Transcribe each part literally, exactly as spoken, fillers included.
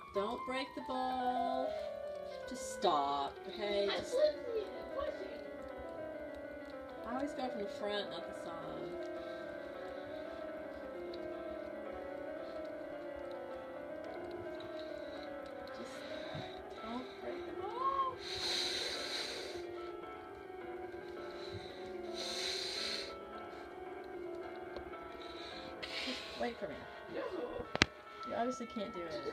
Don't break the ball. Just stop, okay? Just... I always go from the front, not the side. Just don't break the ball. Just wait for me. You obviously can't do it.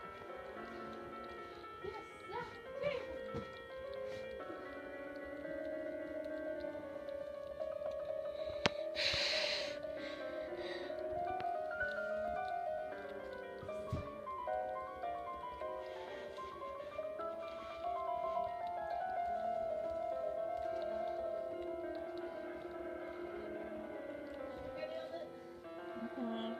Mm-hmm.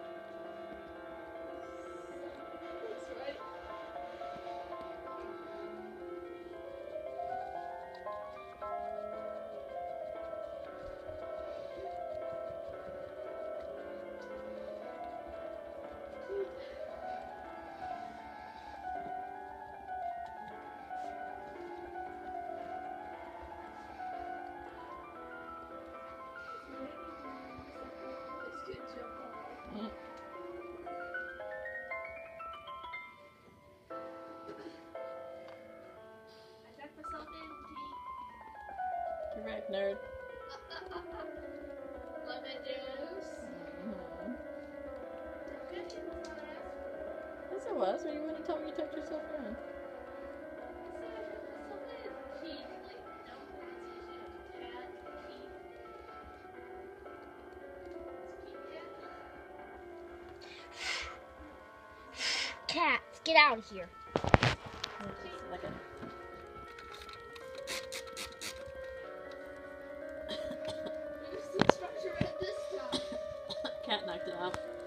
Mm. I tucked myself in, Pete. You're right, nerd. Lemon juice. Mm-hmm. Good thing was not asked. Yes, it was. When you wouldn't tell me you tucked yourself in. I said I tucked myself in, Pete. Like, no pronunciation. Cat, Pete. It's Pete, yeah? Cats, get out of here. Just like a... Use the structure at this time. Cat knocked it out.